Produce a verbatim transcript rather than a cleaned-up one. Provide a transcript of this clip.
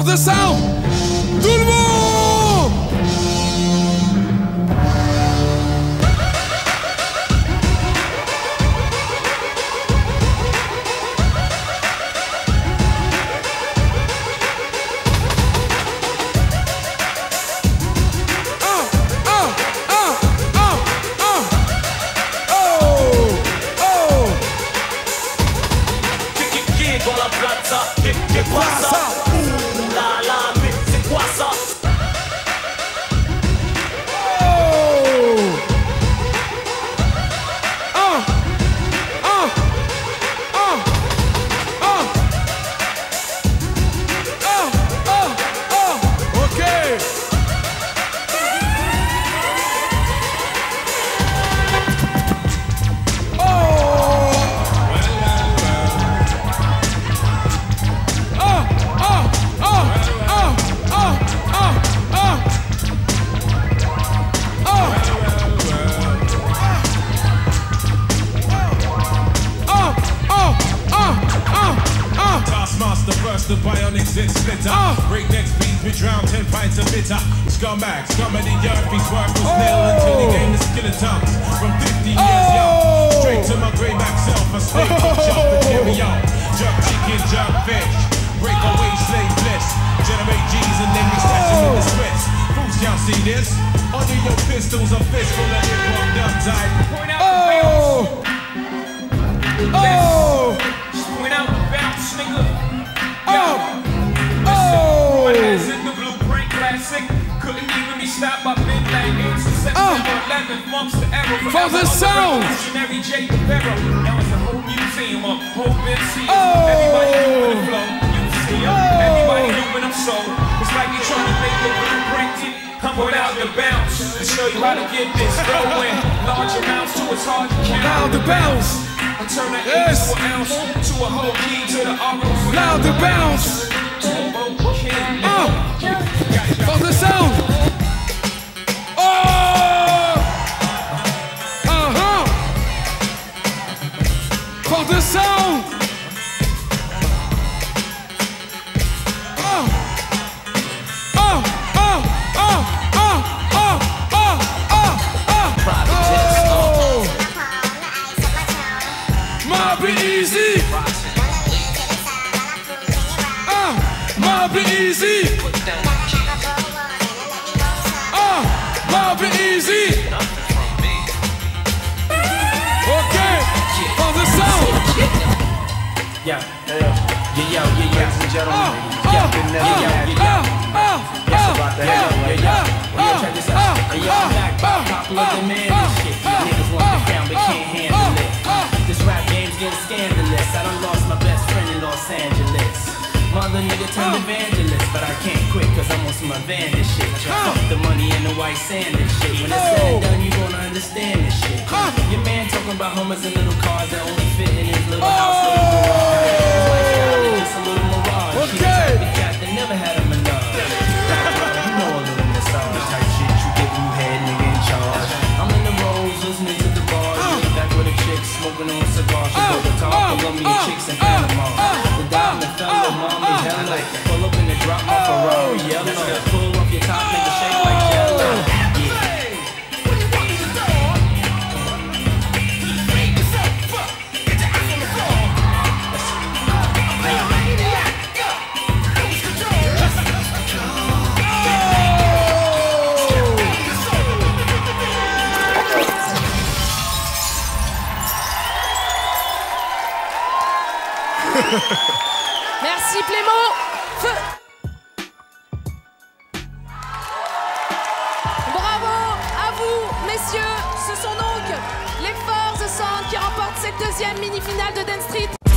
Force de sound. Tout le monde. C'est quoi ça? Ouh là là, mais c'est quoi ça? Oh! Ah! Ah! Ah! Ah! Ah! Ah! Ah! OK! Master burst the bionic zit splitter. Uh, Breakneck speeds, we drown ten pints of bitter. Scumbag, scum of the earth, he's worth was oh. nil until he gained the skeletons. From fifty oh. years young, straight to my greyback self, I stay oh. jump and carry on. Jerk chicken, jerk fish, break away, slave bliss. Generate G's and then we stash them in the splits. Fools can't see this. Under your pistols, a fistful of hip-hop dumb type. Point out the bounce. Oh! Just point out the bounce, nigga. Oh! Oh! One has in the blueprint classic. Couldn't even be stopped by Big Lang. It's the September eleventh, months to ever. For the sound! Revolutionary J. Rivera. Now it's a whole museum of whole museum. Oh! Everybody moving the flow. You see them. Oh! Everybody moving them so. It's like you're trying to make the blueprint. Come without the bounce. To show you how to get this going. Large amounts to it's hard to count. Now the bounce. I turn an yes. eight to an ounce, to a whole key, to the R O. Loud the bounce. Uh, for the sound. Oh! Uh-huh. For the sound. Uh. Uh, uh, uh, uh, uh, uh, uh, uh. Oh! Be easy. Ah, uh, be easy. Ah, uh, be easy. Okay, for the sound. Yeah, yeah, yeah, yeah, ladies and gentlemen. Yeah, yeah, yeah, yeah. Yes, about the hell, yeah, yeah. Well, check this out. Hey, yo, back, popular demand and shit. You niggas want the crown, but can't handle it. This rap game's getting scandalous. I done lost my best friend in Los Angeles. Mother nigga turned evangelist, but I can't quit cause I'm on some Evander shit. Fuck the money and the white sand and shit. When it's said and done, you gonna understand this shit. Your man talking about Hummers and little cars that only fit in his little house, little garage. His lifestyle is just a little mirage. He's the type of cat that never had a menage. You know a little massage type shit. You give you head, nigga in charge. I'm in the roads listening to the bars. Back with a chick smoking on cigars. She go to talk Colombian chicks in Panama. The diamond fella, mommy, hella. Pull up in the drop my Ferrari, yellow. Pull off your top, make a shake like jello. Yeah. Merci Plémo. Feu. Bravo à vous, messieurs. Ce sont donc les Force Sound qui remportent cette deuxième mini-finale de Dance Street.